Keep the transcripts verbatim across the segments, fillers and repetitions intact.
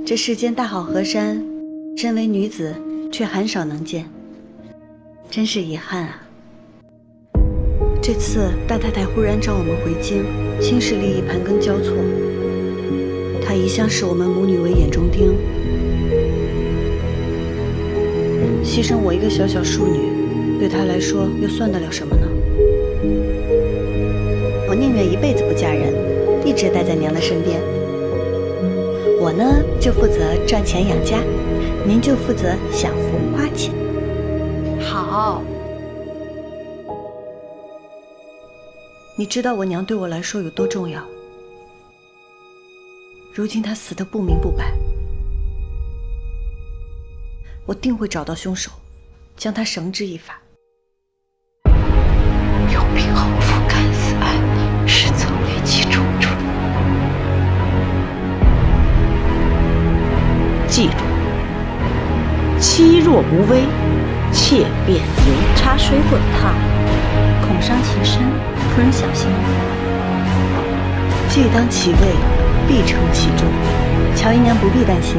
这世间大好河山，身为女子却很少能见，真是遗憾啊。这次大太太忽然召我们回京，亲事利益盘根交错，她一向视我们母女为眼中钉，牺牲我一个小小庶女，对她来说又算得了什么呢？我宁愿一辈子不嫁人，一直待在娘的身边。我呢，就负责赚钱养家，您就负责享福花钱。 好。 你知道我娘对我来说有多重要？如今她死得不明不白，我定会找到凶手，将他绳之以法。 有病后父敢死爱你，实则危机重重。 记住，妻若无危，妾便由。 茶水滚烫，恐伤其身，夫人小心。既当其位，必承其重，乔姨娘不必担心。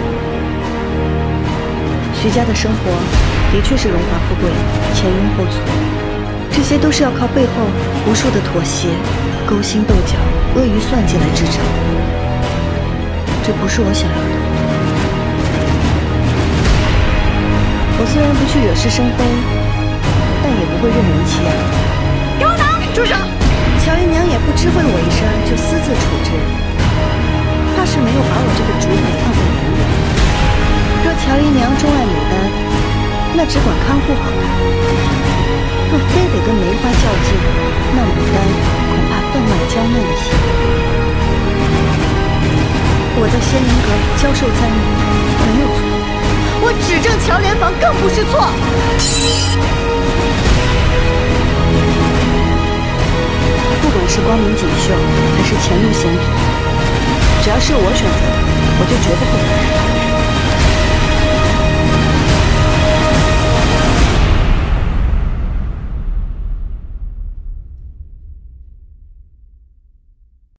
徐家的生活的确是荣华富贵，前拥后簇，这些都是要靠背后无数的妥协、勾心斗角、阿谀算计来支撑。这不是我想要的。我虽然不去惹是生非，但也不会任人欺压。 给我拿！住手！ 乔姨娘也不知会我一声就私自处置，怕是没有把我这个主子放在眼里。若乔姨娘钟爱牡丹，那只管看护好她；若非得跟梅花较劲，那牡丹恐怕分外娇嫩一些。我在仙灵阁教授簪女没有错，我指证乔莲房更不是错。不管是光明锦绣还是前路险阻，只要是我选择的，我就绝不后悔。